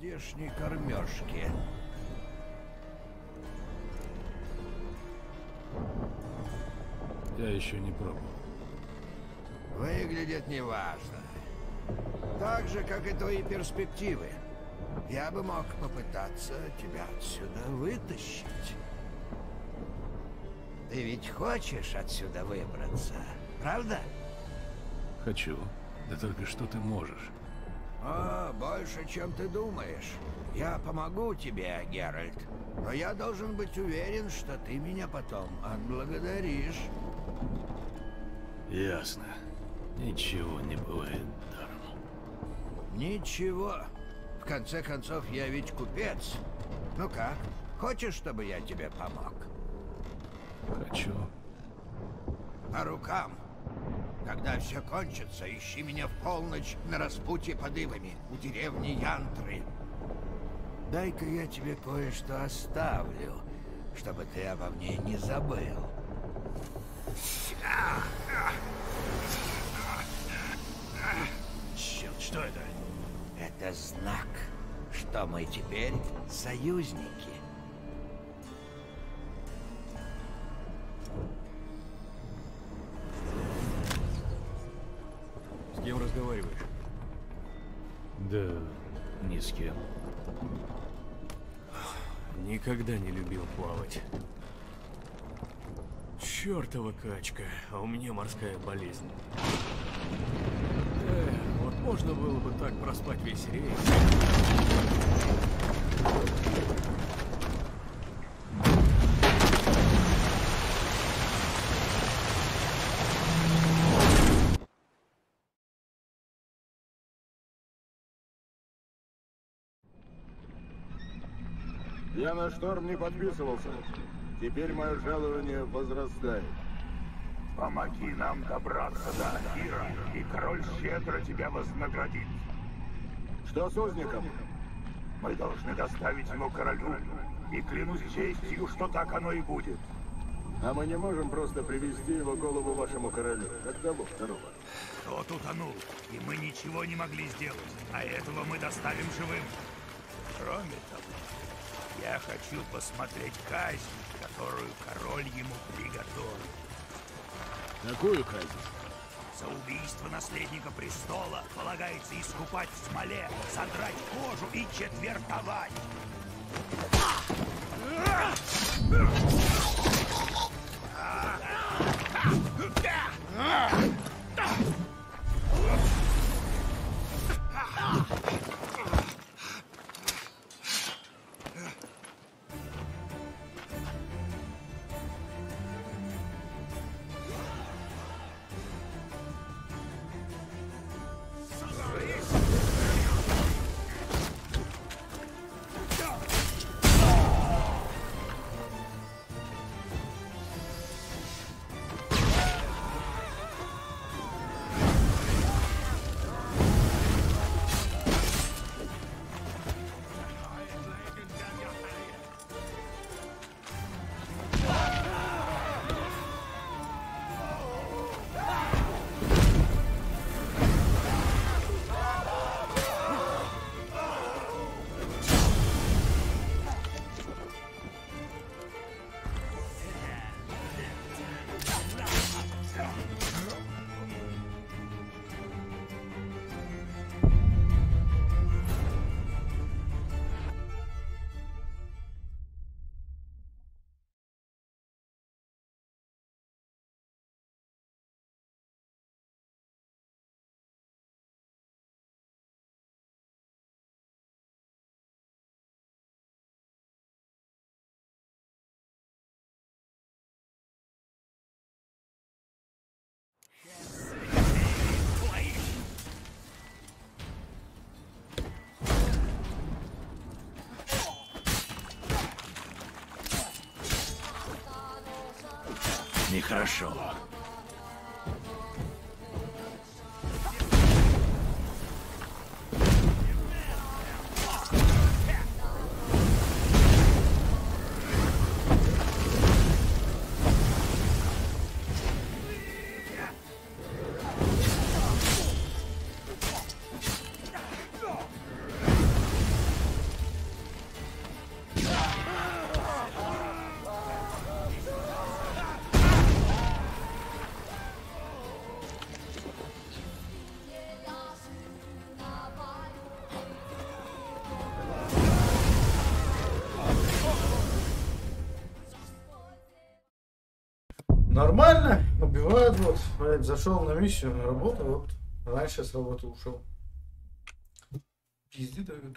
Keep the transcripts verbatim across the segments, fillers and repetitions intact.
здешней кормежки. Я еще не пробовал. Выглядит неважно. Так же, как и твои перспективы. Я бы мог попытаться тебя отсюда вытащить. Ты ведь хочешь отсюда выбраться, правда? Хочу. Да только что ты можешь? О, больше, чем ты думаешь. Я помогу тебе, Геральт. Но я должен быть уверен, что ты меня потом отблагодаришь. Ясно. Ничего не бывает даром. Ничего. В конце концов, я ведь купец. Ну как, хочешь, чтобы я тебе помог? Хочу. По рукам. Когда все кончится, ищи меня в полночь на распутье под ивами у деревни Янтры. Дай-ка я тебе кое-что оставлю, чтобы ты обо мне не забыл. Черт, что это? Это знак, что мы теперь союзники. С кем разговариваешь? Да, ни с кем. Никогда не любил плавать. Чёртова качка, а у меня морская болезнь. Эх, вот можно было бы так проспать весь рейс. Я на шторм не подписывался. Теперь мое жалование возрастает. Помоги нам добраться до Ахира, и король щедро тебя вознаградит. Что с узником? Мы должны доставить его королю, и клянусь честью, что так оно и будет. А мы не можем просто привести его голову вашему королю, как того второго. Тот утонул, и мы ничего не могли сделать, а этого мы доставим живым. Кроме того, я хочу посмотреть казнь, которую король ему приготовил. Какую казнь? За убийство наследника престола полагается искупать в смоле, содрать кожу и четвертовать. Нехорошо. нормально, убивают, вот, блядь, зашел на миссию, на работу, вот, раньше с работы ушел. Пизды дают.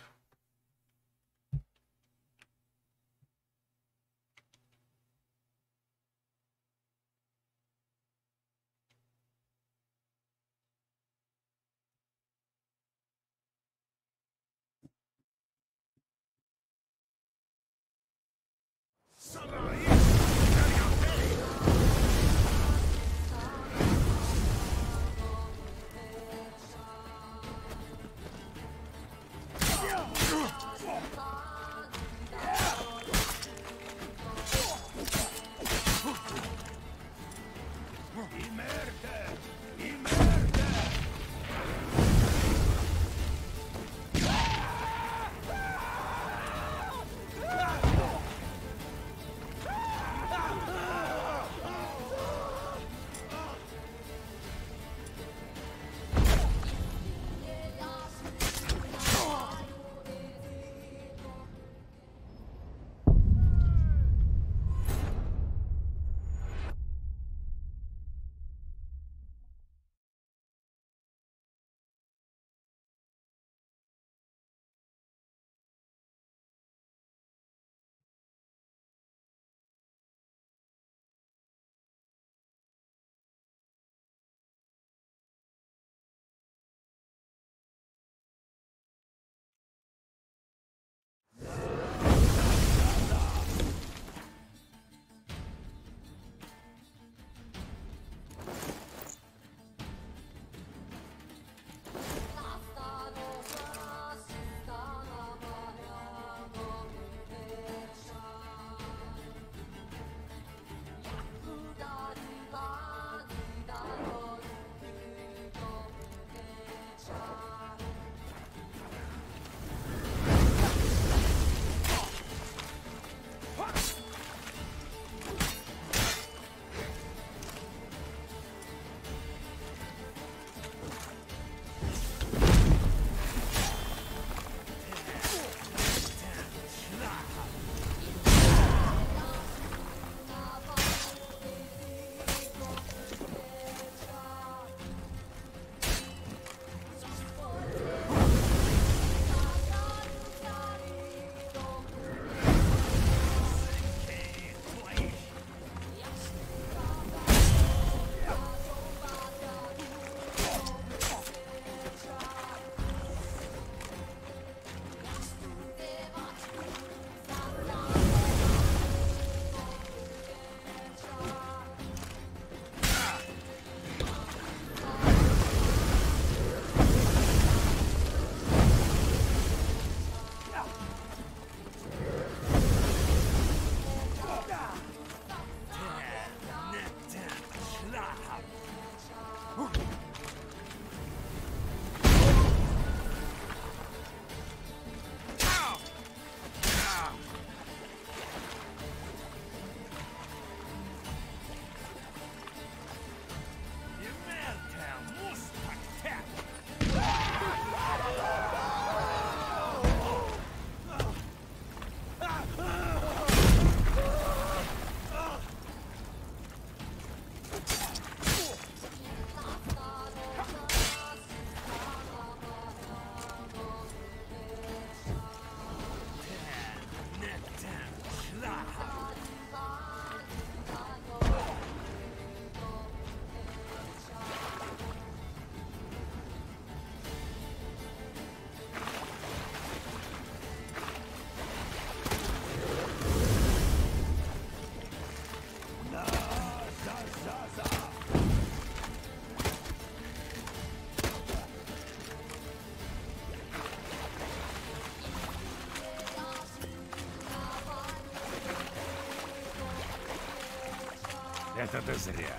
Это ты зря.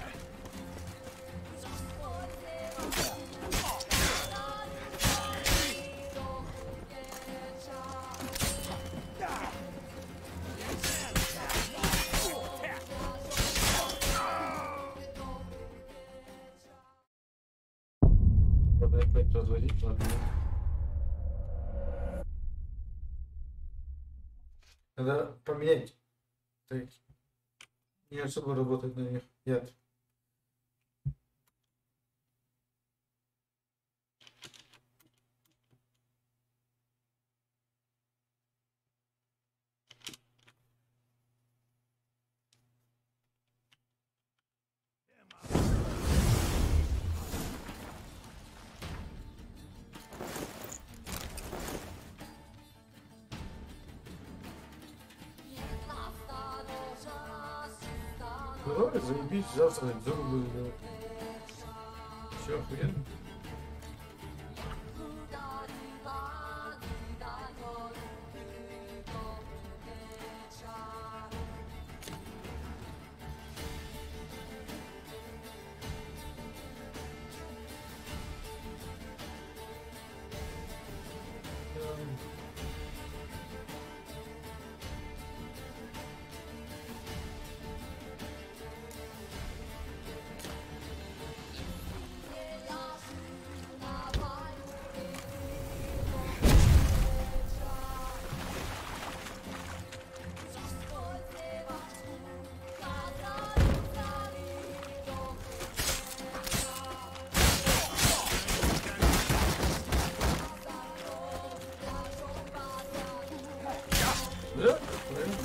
Надо опять разводить, ладно. Надо поменять. Так. Не особо работать на них. Яд. Здорово, заебись, завтра зубы буду делать. Все охуенно. Да? Правильно.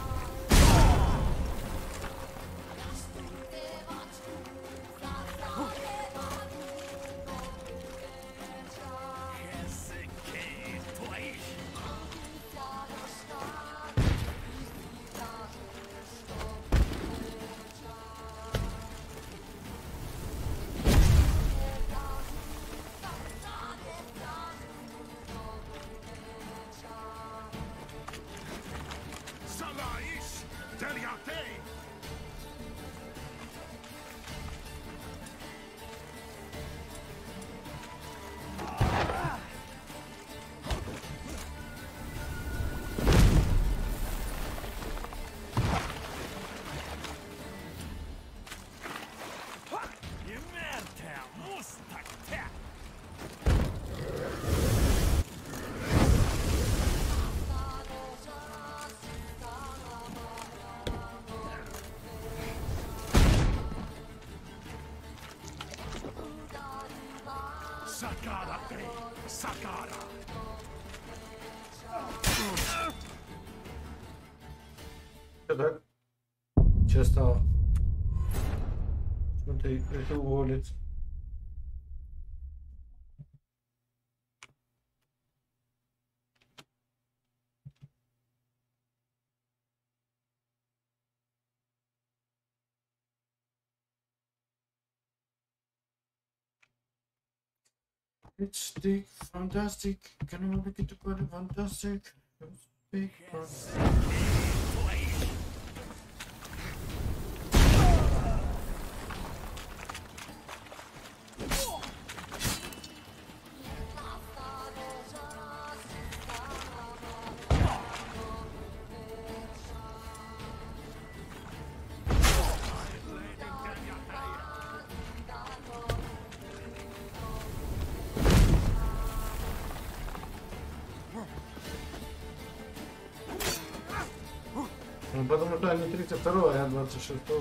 Sakara, Sakara. Что так? Че стало? Смотри, это уволится. It's the fantastic, can you make it quite fantastic? Big Ну, потому что они тридцать второго, а я двадцать шестого.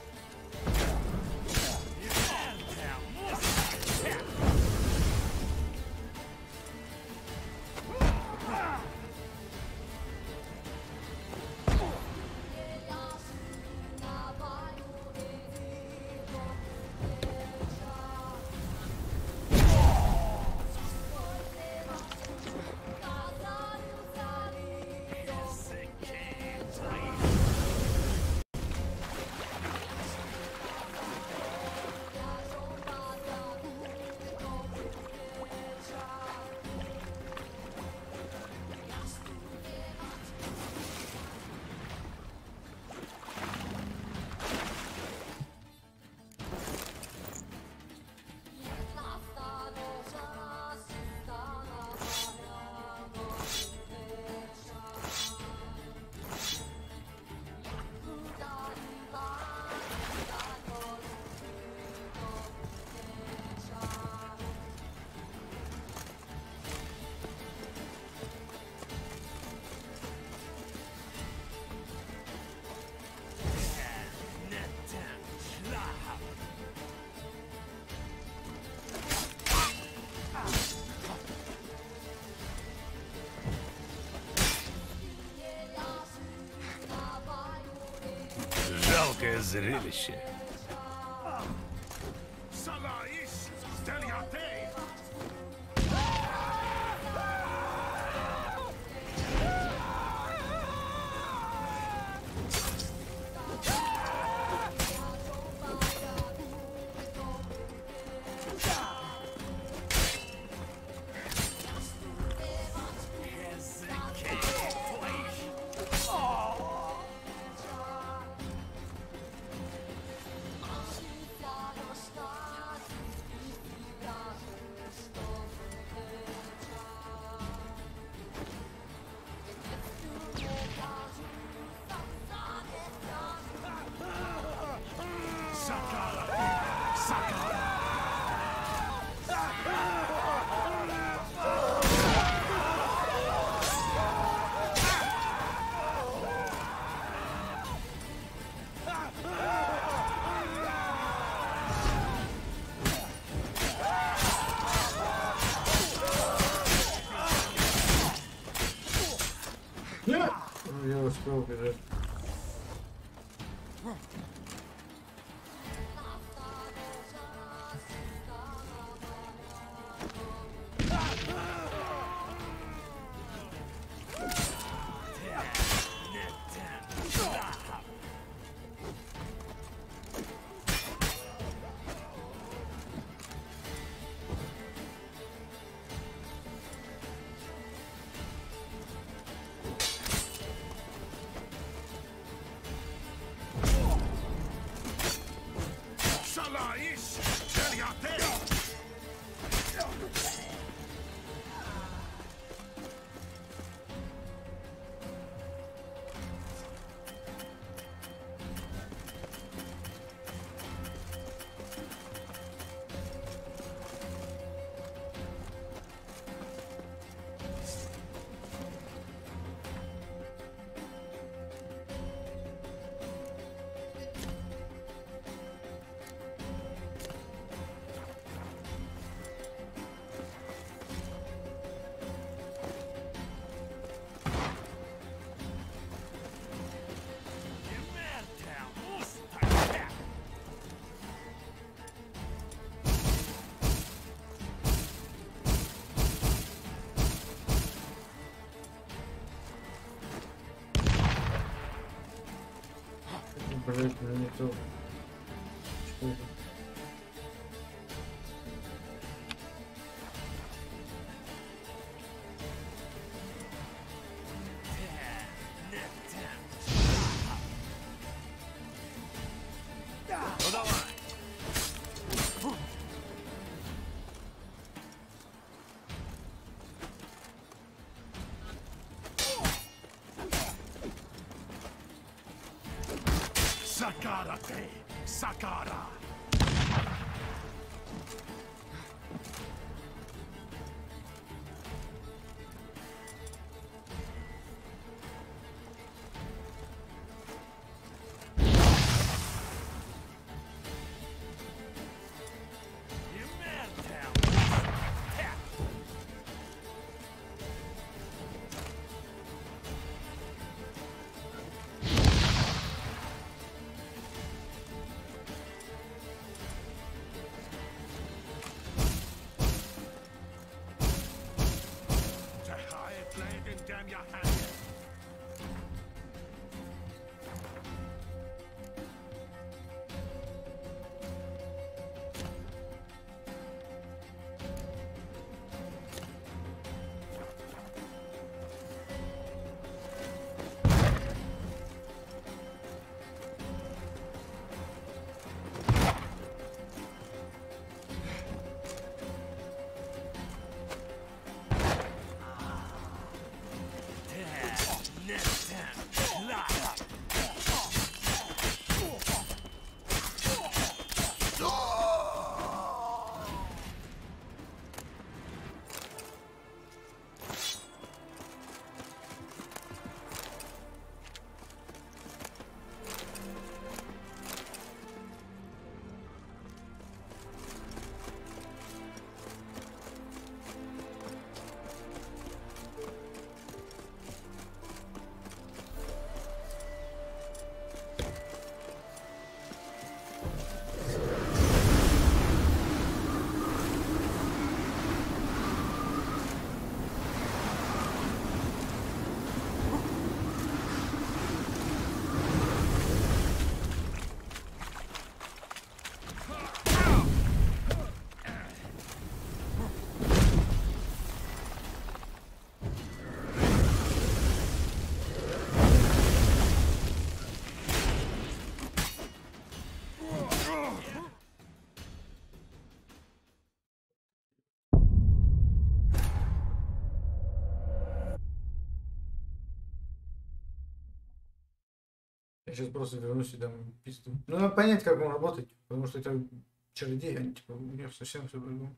Жалкое зрелище. я успел бежать. Блять, ну не то. Что это? Ну давай. Sakara-te! Sakara! Я сейчас просто вернусь и дам пизду. Ну, надо понять, как он работает, потому что это чародей, а типа, у них совсем все по-другому.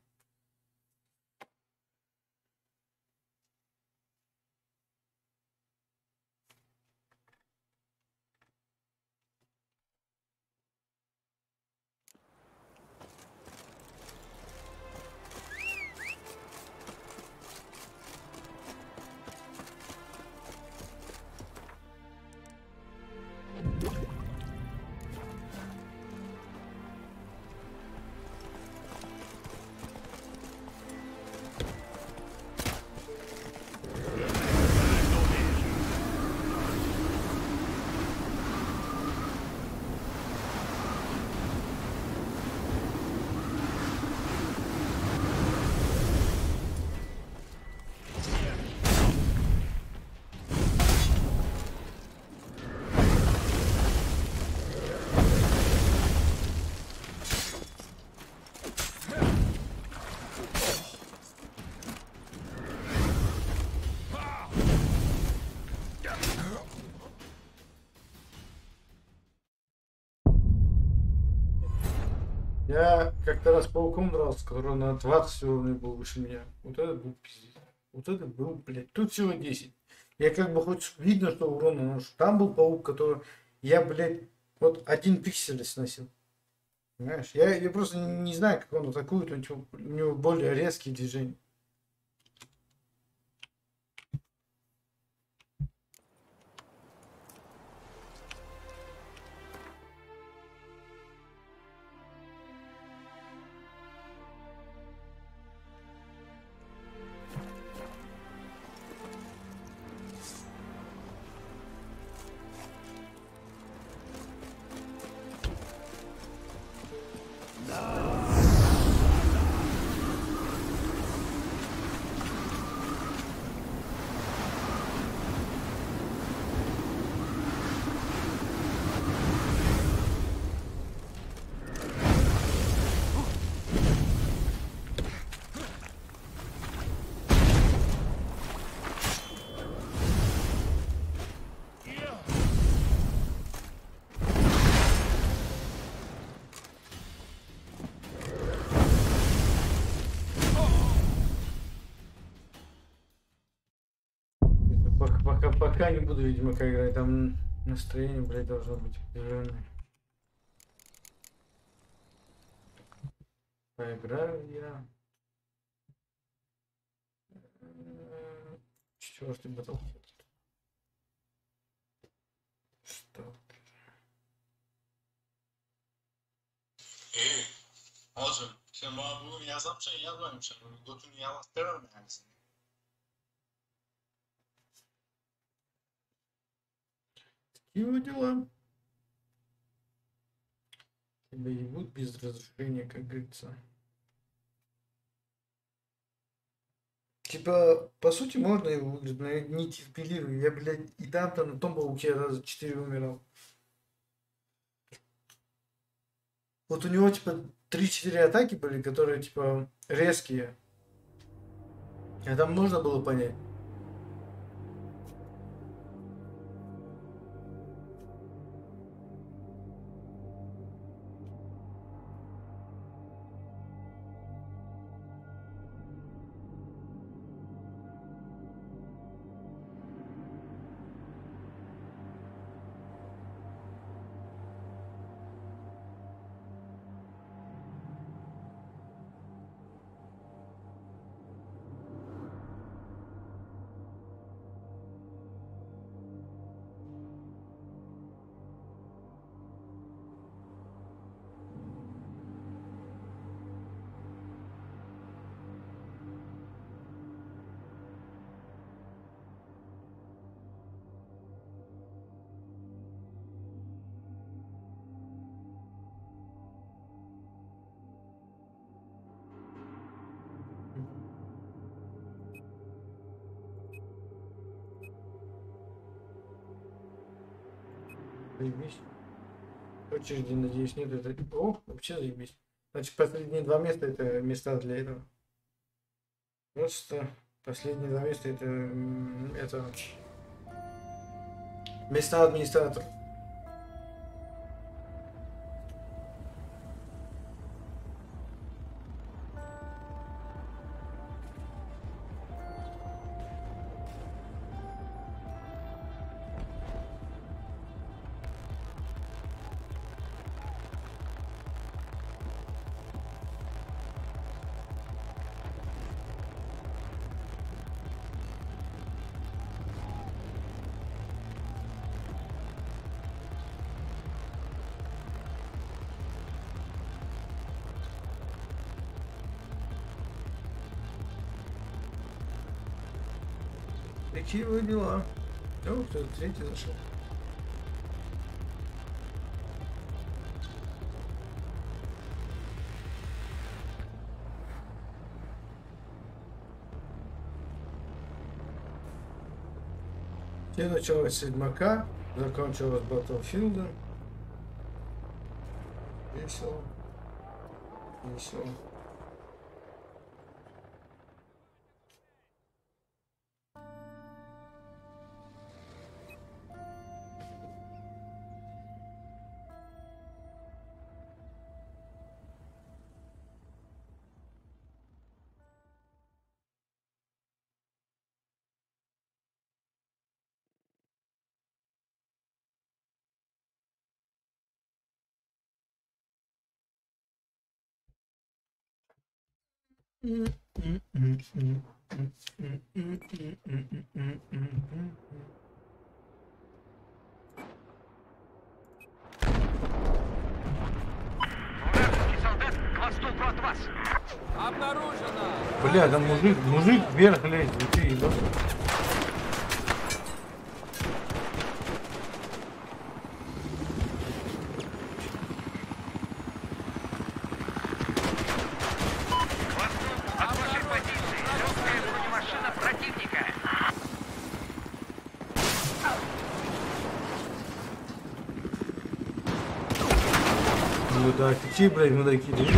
Я как-то раз пауком дрался, который на двадцать уровней был выше меня. Вот это был пиздец. Вот это был, блядь. Тут всего десять. Я как бы хоть видно, что урон наношу. Там был паук, который я, блядь, вот один пиксель сносил. Понимаешь? Я, я просто не, не знаю, как он атакует. У него, у него более резкие движения. Пока, пока, пока не буду, видимо, как играть. Там настроение, блядь, должно быть определенное. Поиграю я. Четвертый Battlefield. Что? Ey, hacım sen bana bunu yazmışsın yazmamışsın. Bunu götünü yalastırar mı yani seni? Его дела. Тебя ебут без разрешения, как говорится. Типа, по сути, можно его выиграть, но я не терпеливый. Я, блядь, и там-то на том пауке раза четыре умирал. Вот у него, типа, три-четыре атаки были, которые, типа, резкие. А там можно было понять. Заебись. Очереди, надеюсь, нет. Это... О, вообще заебись. Значит, последние два места это места для этого. Просто последние два места это, это места администратора. Какие вы дела? О, кто-то третий зашел. Все началось с Ведьмака, закончилось Battlefield. Весело. Весело. Бля, там мужик, мужик вверх лезет, ты ебать. Ну да, какие, блядь, мудаки, да?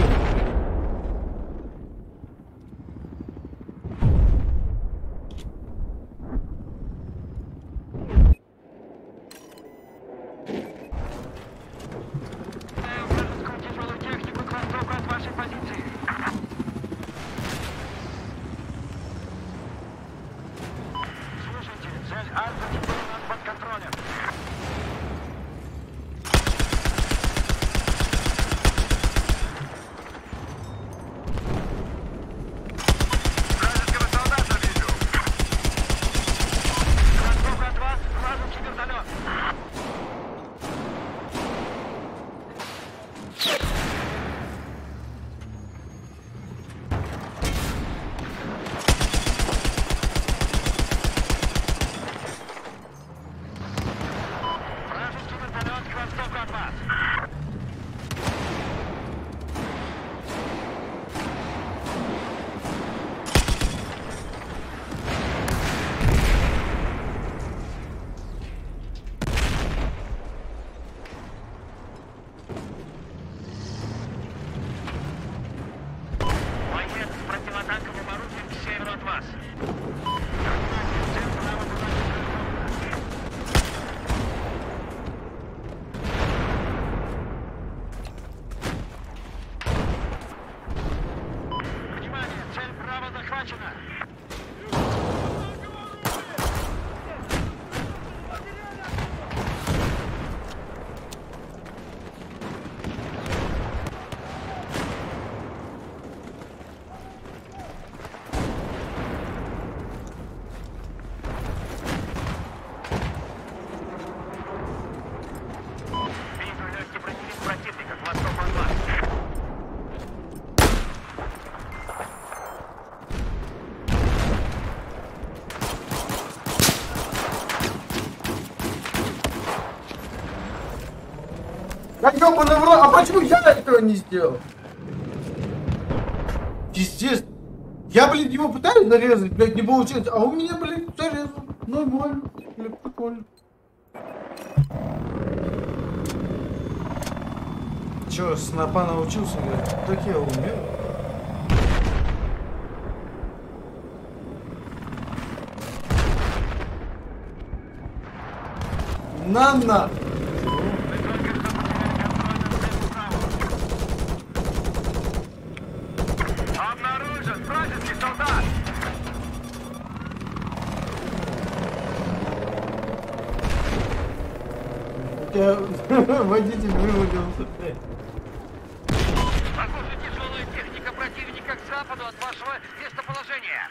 Да ёбаный в рот, а почему я этого не сделал? Пиздец. Я, блин, его пытаюсь зарезать, блядь, не получилось, а у меня, блин, зарезал. Нормально, блядь, прикольно. Чё, снапа научился, блядь? Так я умею. На-на! Обнаружен вражеский солдат! Я водитель вывалился. Похоже, тяжелая техника противника к западу от вашего местоположения.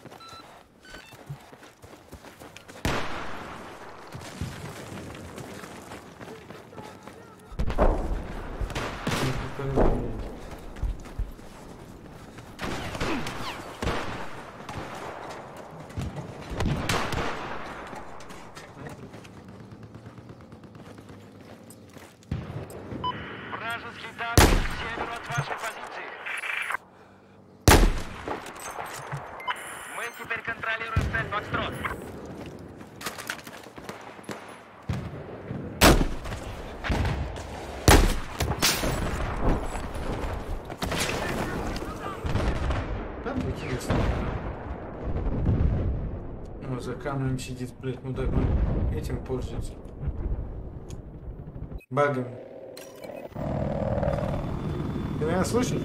Вражеский танк к северу от вашей позиции. Мы теперь контролируем цель Фокстрот. Там интересно. Ну, за камнем сидит, блядь, мудак. Этим пользуется. Багами. Ты меня слышишь?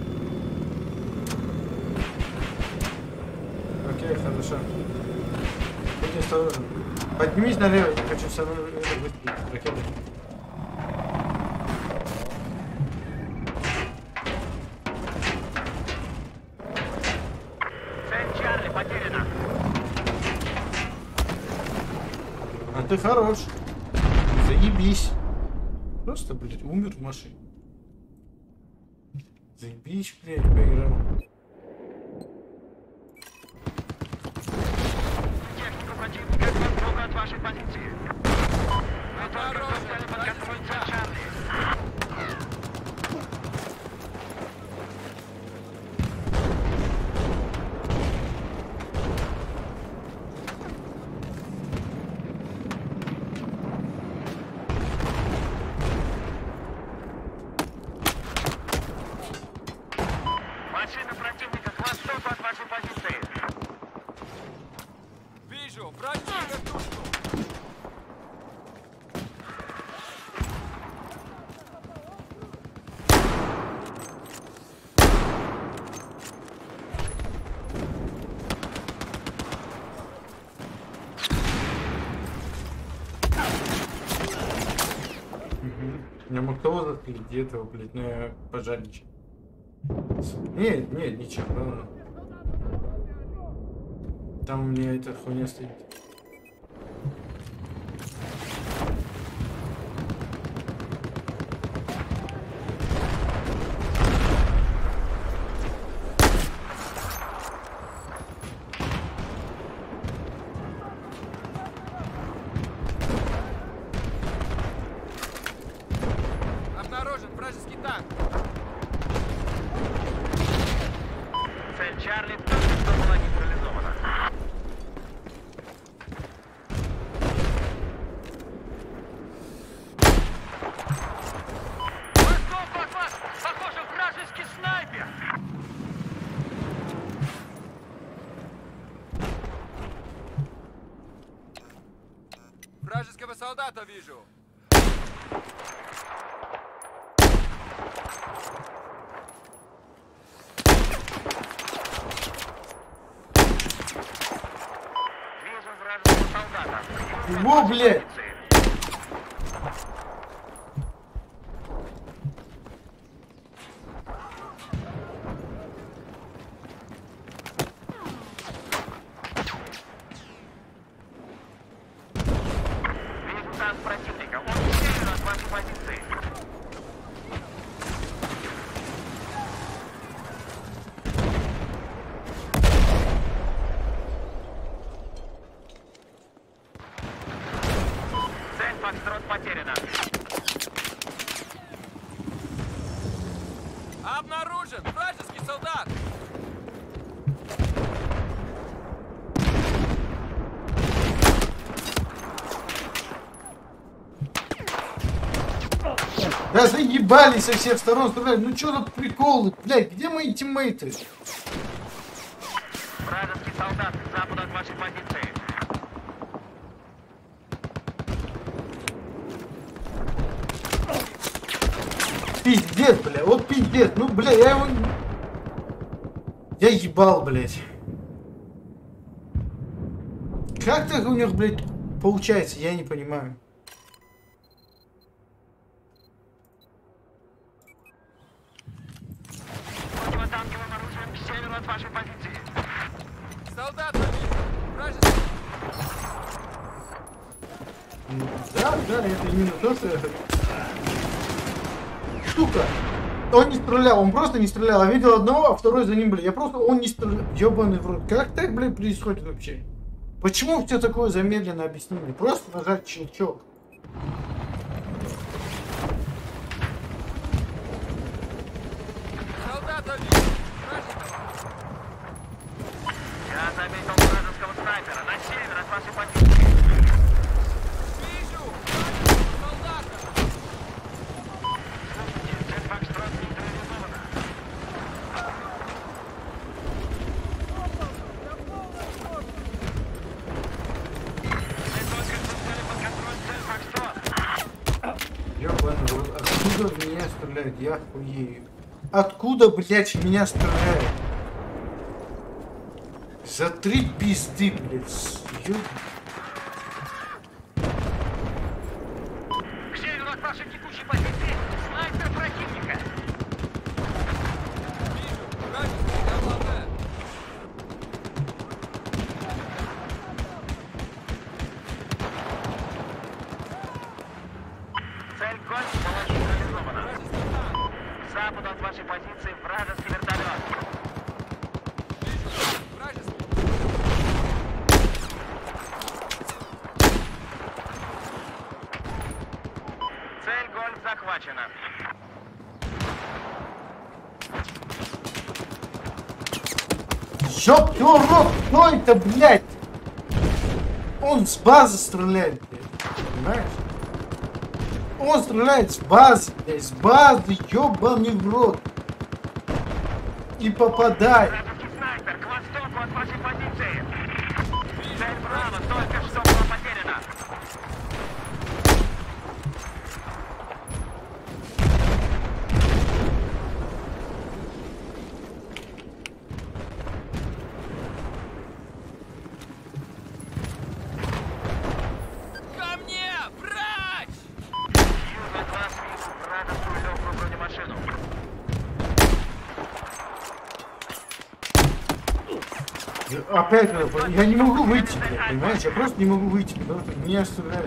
Окей, хорошо. Будь осторожен. Поднимись налево, я хочу со мной это выстрелить. Ракеты. А ты хорош. Заебись. Просто, блядь, умер в машине. Заебись, блядь, поиграл. Технику противника к востоку от вашей позиции. Вы только что взяли под контроль цель Чарли. Машина противника к востоку от вашей позиции. Вижу, вражескую вертушку. Я мог того застрелить, где этого, блядь, но я пожарничал. Нет, нет, ничего, ладно. Там у меня эта хуйня стоит. Обнаружен вражеский танк. Цель Чарли только что была нейтрализована. Восток от вас! Похоже, вражеский снайпер! Вражеского солдата вижу. Вижу вражеского солдата. Во, блядь! Вижу танк противника. Он север от вашей позиции. Цель Фокстрот потеряна. Обнаружен вражеский солдат. Да заебались со всех сторон стрелять. Ну чё за приколы? Блядь, где мои тиммейты? Вражеский солдат к западу от вашей позиции. Пиздец, бля, вот пиздец. Ну, бля, я его... Я ебал, блядь. Как так у них, блядь, получается? Я не понимаю. Противотанковым оружием к северу от вашей позиции. Солдат вижу. Вражеский. Ну, да, да, это именно то, что... Сука! Он не стрелял, он просто не стрелял. Я видел одного, а второй за ним, блядь. Я просто, он не стрелял. Ёбаный в рот. Как так, блядь, происходит вообще? Почему все такое замедленно, объясни мне? Просто нажать щелчок. Солдата вижу. Вражеский. Я заметил вражеского снайпера на север от вашей позиции. Вижу вражеского солдата. Цель Фокстрот нейтрализована. Мы только что взяли под контроль цель Фокстрот. Ёбаный в рот. Откуда в меня стреляют? Я хуею. Откуда, блядь, в меня стреляют? За три пизды, блядь. Ёб... К северу от вашей текущей позиции снайпер противника. Вижу вражеский ЛВ. Гольф была нейтрализована. К западу от вашей позиции вражеский вертолет. Цель Гольф захвачена. Ёб твой рот, кто это, блядь? Он с базы стреляет, блядь. Понимаешь? Он стреляет с базы, блядь, с базы, ёбаный в рот. И попадает. Вражеский снайпер к востоку от вашей позиции. Цель Браво только что была потеряна. Ко мне! Врач! Юг от вас вижу вражескую легкую бронемашину. Опять, я не могу выйти, блядь, понимаешь? Я просто не могу выйти, потому что меня стреляют.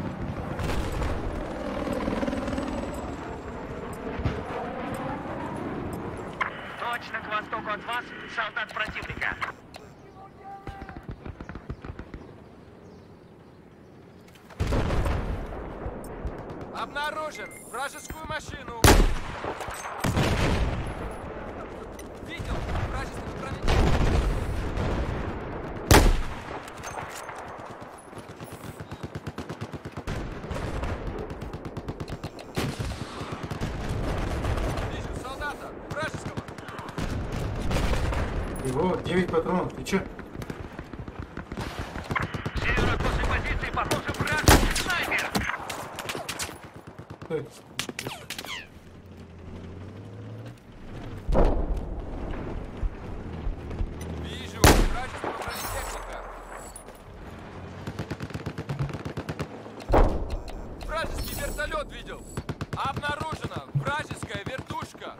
Точно к востоку от вас солдат противника. Обнаружен вражескую машину. Видел вражеского бронетехника. Вижу солдата вражеского. Его девять патронов, ты чё? Северо от вашей позиции, похоже, вражеский снайпер. Кто это? Вижу вражеского бронетехника. Вражеский вертолет видел. Обнаружена вражеская вертушка.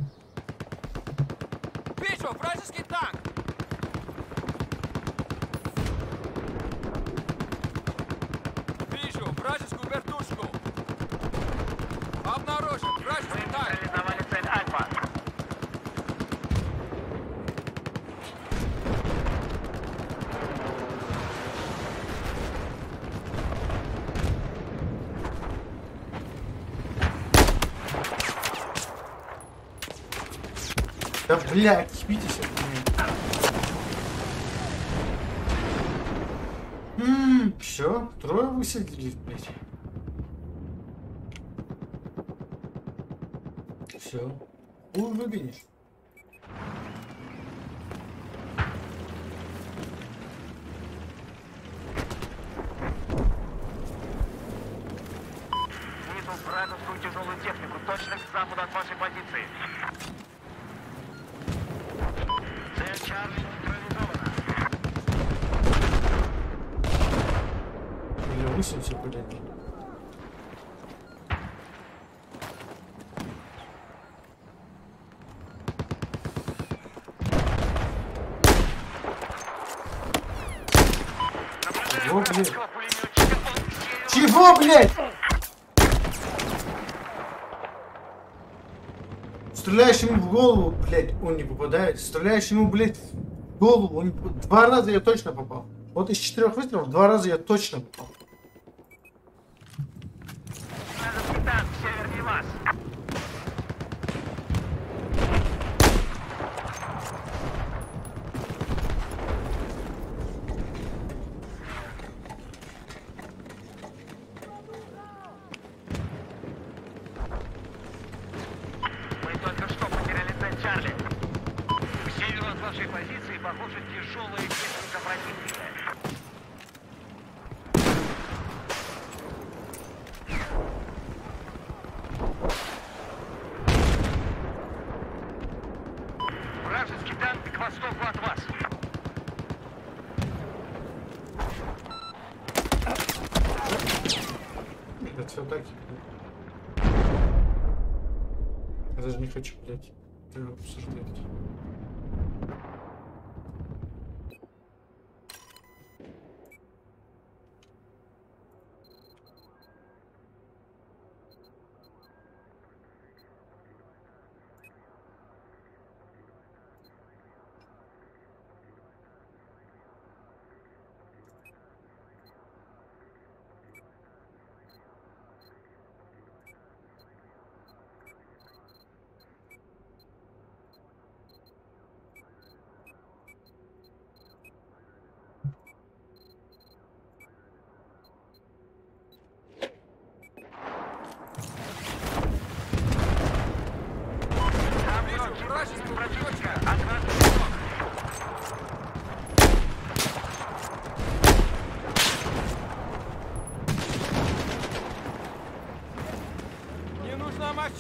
Вижу вражеский танк. Вижу вражескую вертушку. Обнаружен Мы вражеский танк. нейтрализовали цель Альфа. Да, блядь, спитесь от меня. Ммм, все, трое высадились, блядь. Все. Хуй выгонишь. Вижу вражескую тяжелую технику точно к западу от вашей позиции. Цель Чарли нейтрализована. Или высадимся, блядь. Чего, блядь? Вражеского пулеметчика. Он северо- Чего, блядь? Стреляешь ему в голову, блядь, он не попадает. Стреляешь ему, блядь, в голову, он не попадает. Два раза я точно попал. Вот из четырех выстрелов два раза я точно попал. Вражеский танк севернее вас. Мы только что потеряли цель Чарли. К северу от вашей позиции, похоже, тяжелая техника противника. Вражеский танк к востоку от вас. Это все так, блядь. Я даже не хочу, блядь, это обсуждать.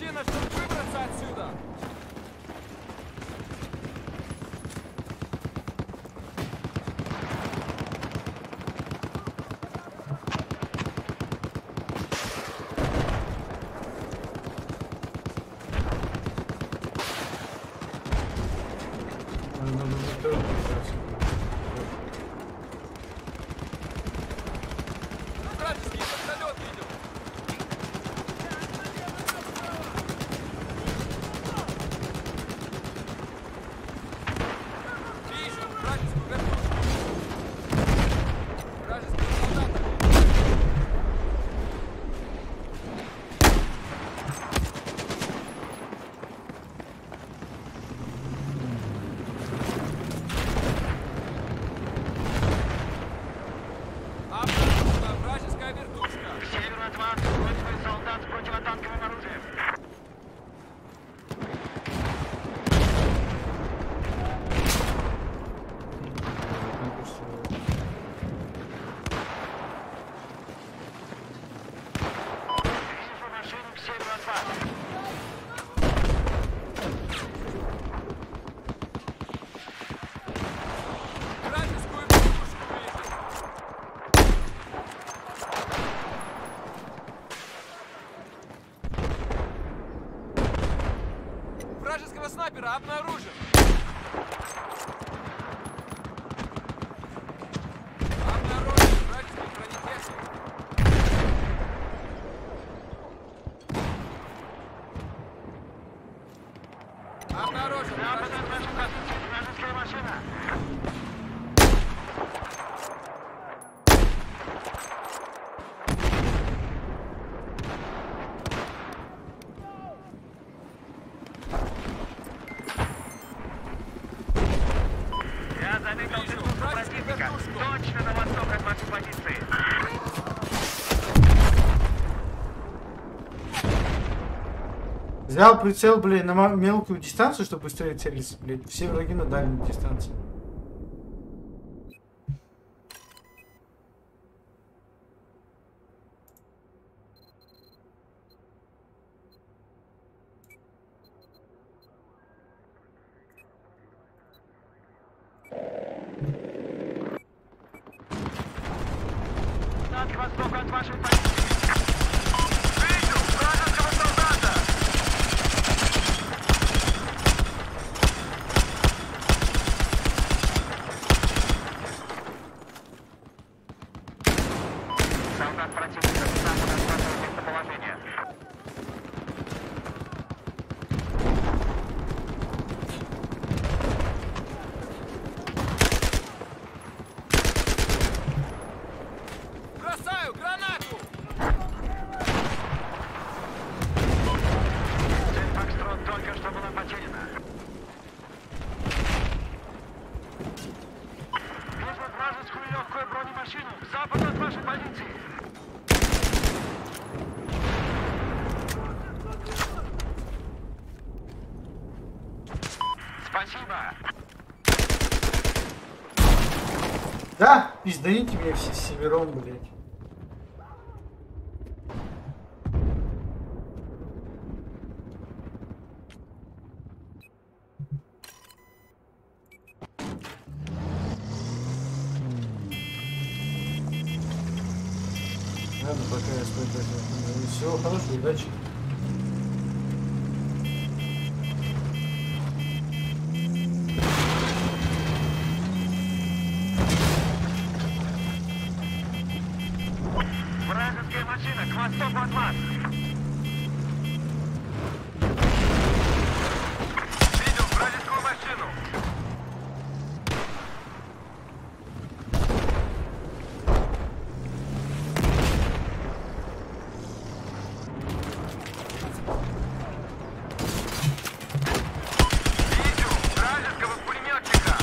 Мужчина, чтобы выбраться отсюда! Вражеский вертолет видел! Вижу вражескую вертушку! Вражеского солдата! Обнаружена вражеская вертушка! К северу от вас свой солдат с противотанковым оружием. Вижу машину к северу от вас. Вражескую вертушку вижу! Вражеского снайпера обнаружен! Обнаружен вражеский бронетехник! Обнаружен Запад от вражеский... вашей позиции вражеская машина. Я заметил Вижу вертушку вражескую противника. вертушку. Точно на восток от вашей позиции. Взял прицел, блядь, на ма- мелкую дистанцию, чтобы быстрее целиться, блядь. Все враги на дальней дистанции. На к востоку от вашей позиции. Вижу вражеского солдата. Солдат противника с запада от вашего местоположения. Бросаю гранату! Цель Фокстрот только что была потеряна. Вижу вражескую легкую бронемашину к западу от вашей позиции. Спасибо. Да, пизданите меня все семером, блядь. Ладно, пока я спать даже. Всего хорошего, удачи. Вражеская машина к востоку от вас. Видел вражескую машину! Вижу вражеского пулеметчика!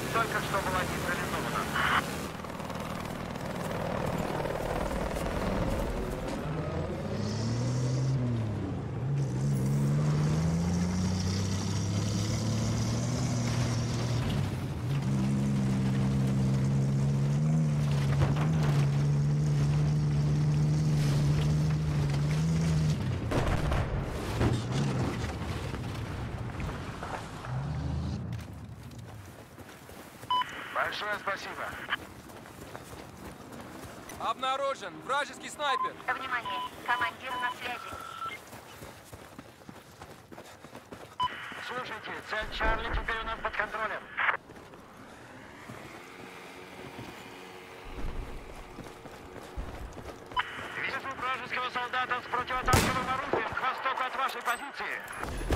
только что была нейтрализована. Большое спасибо. Обнаружен вражеский снайпер. Внимание, командир на связи. Слушайте, цель Чарли теперь у нас под контролем. Вижу вражеского солдата с противотанковым оружием к востоку от вашей позиции.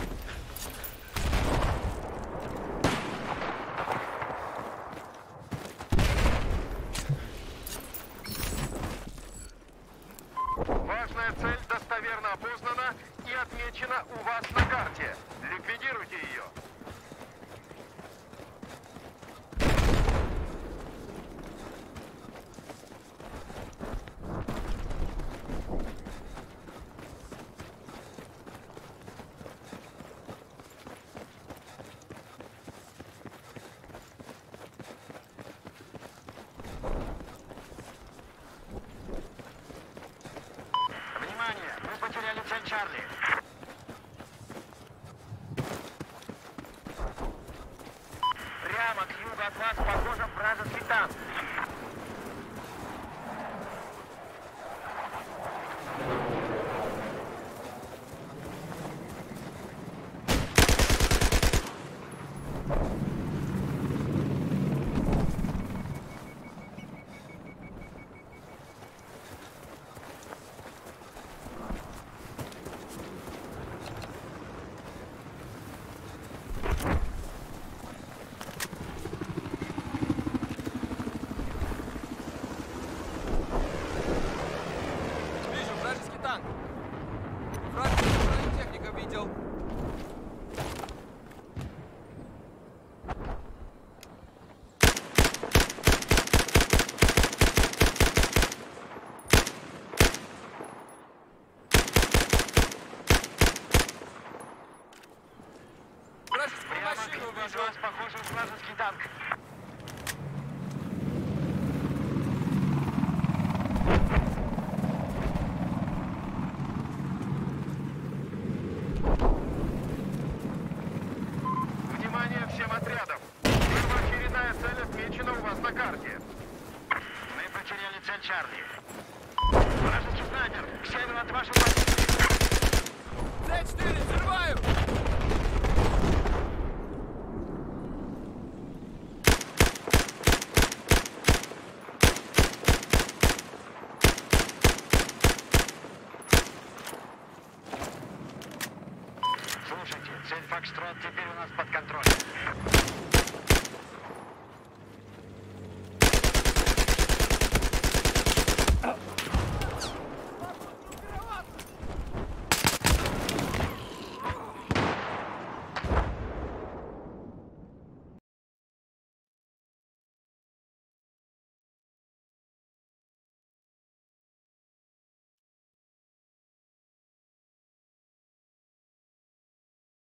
Важная цель достоверно опознана и отмечена у вас на карте. Ликвидируйте ее. Внимание, мы потеряли цель Чарли. Прямо к югу от вас, похоже, вражеский танк. Вижу вражеский танк. Вражескую бронетехнику видел. Вражескую Прямо к машину югу от вижу. вас, похоже, вражеский танк. Внимание всем отрядам. Первоочередная цель отмечена у вас на карте. Мы потеряли цель Чарли. Вражеский снайпер к северу от вашей позиции. Д четыре, взрываю! Слушайте, цель Фокстрот теперь у нас под контролем.